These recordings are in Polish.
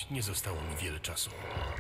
choć nie zostało mi wiele czasu.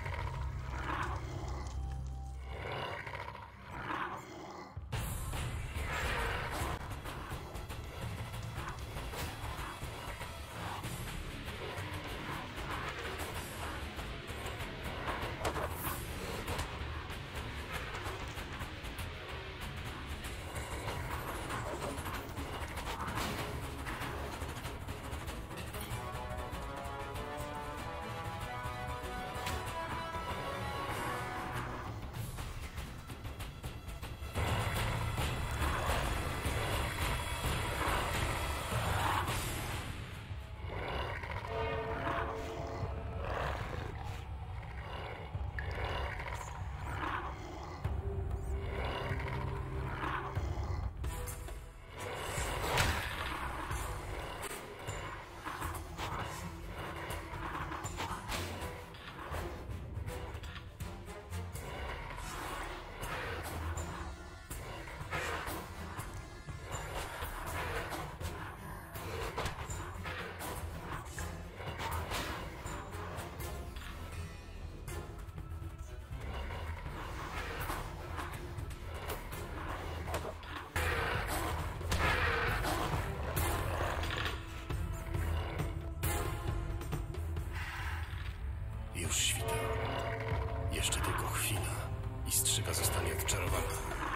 Już świta. Jeszcze tylko chwila i strzyga zostanie odczarowana.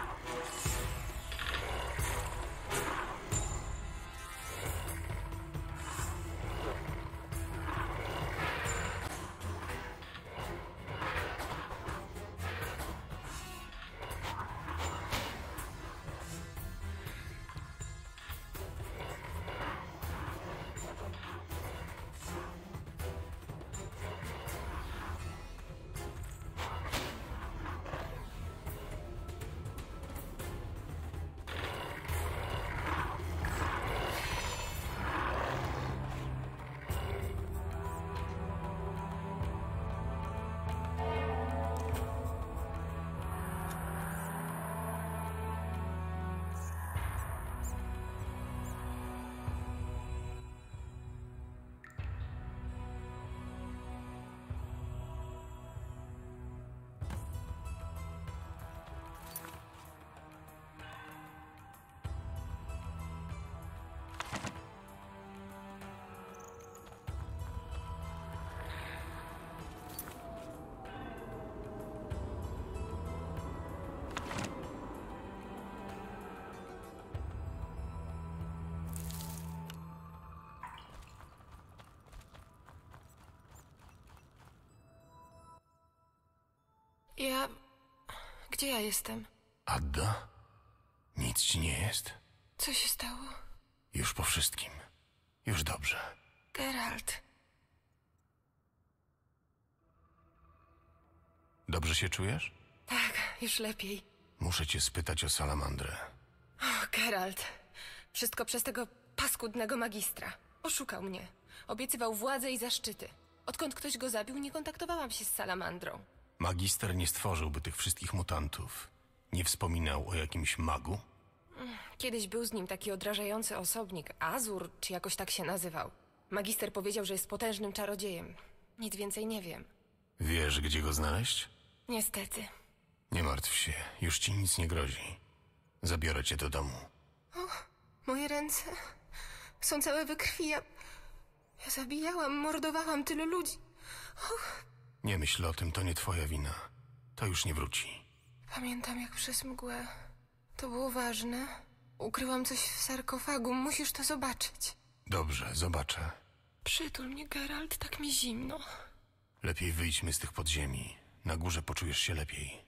Gdzie ja jestem? Adda? Nic ci nie jest? Co się stało? Już po wszystkim. Już dobrze. Geralt. Dobrze się czujesz? Tak, już lepiej. Muszę cię spytać o salamandrę. O, Geralt. Wszystko przez tego paskudnego magistra. Oszukał mnie. Obiecywał władzę i zaszczyty. Odkąd ktoś go zabił, nie kontaktowałam się z salamandrą. Magister nie stworzyłby tych wszystkich mutantów. Nie wspominał o jakimś magu? Kiedyś był z nim taki odrażający osobnik, Azur, czy jakoś tak się nazywał. Magister powiedział, że jest potężnym czarodziejem. Nic więcej nie wiem. Wiesz, gdzie go znaleźć? Niestety. Nie martw się, już ci nic nie grozi. Zabiorę cię do domu. Moje ręce są całe we krwi. Ja zabijałam, mordowałam tylu ludzi. Nie myśl o tym, to nie twoja wina. To już nie wróci. Pamiętam jak przez mgłę. To było ważne. Ukryłam coś w sarkofagu. Musisz to zobaczyć. Dobrze, zobaczę. Przytul mnie, Geralt, tak mi zimno. Lepiej wyjdźmy z tych podziemi. Na górze poczujesz się lepiej.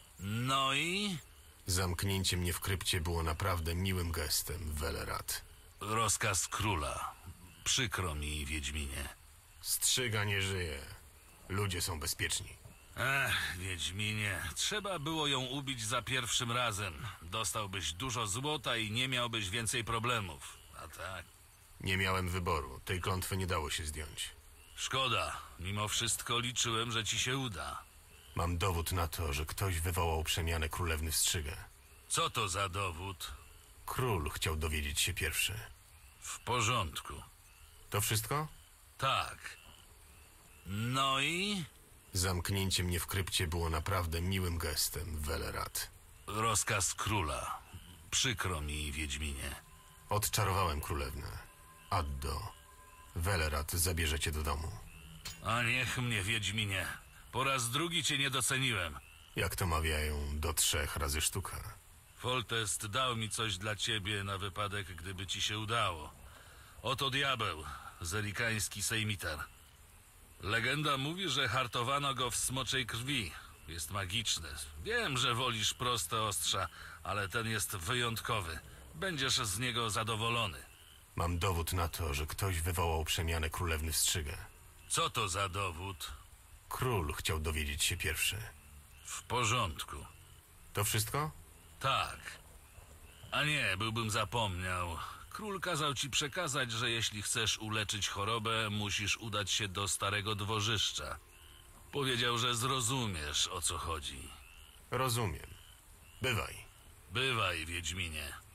No i? Zamknięcie mnie w krypcie było naprawdę miłym gestem, Velerat. Rozkaz króla. Przykro mi, Wiedźminie. Strzyga nie żyje. Ludzie są bezpieczni. Wiedźminie, trzeba było ją ubić za pierwszym razem. Dostałbyś dużo złota i nie miałbyś więcej problemów. A tak? Nie miałem wyboru. Tej klątwy nie dało się zdjąć. Szkoda. Mimo wszystko liczyłem, że ci się uda. Mam dowód na to, że ktoś wywołał przemianę królewny w Strzygę. Co to za dowód? Król chciał dowiedzieć się pierwszy. W porządku. To wszystko? Tak. No i? Zamknięcie mnie w krypcie było naprawdę miłym gestem, Velerat. Rozkaz króla. Przykro mi, Wiedźminie. Odczarowałem królewnę. Addo. Velerat zabierze cię do domu. A niech mnie, Wiedźminie. Po raz drugi cię nie doceniłem. Jak to mawiają, do 3 razy sztuka. Foltest dał mi coś dla ciebie na wypadek, gdyby ci się udało. Oto diabeł, zerikański sejmitar. Legenda mówi, że hartowano go w smoczej krwi. Jest magiczny. Wiem, że wolisz proste ostrza, ale ten jest wyjątkowy. Będziesz z niego zadowolony. Mam dowód na to, że ktoś wywołał przemianę królewny w Strzygę. Co to za dowód? Król chciał dowiedzieć się pierwszy. W porządku. To wszystko? Tak. A nie, byłbym zapomniał. Król kazał ci przekazać, że jeśli chcesz uleczyć chorobę, musisz udać się do starego dworzyszcza. Powiedział, że zrozumiesz, o co chodzi. Rozumiem. Bywaj. Bywaj, Wiedźminie.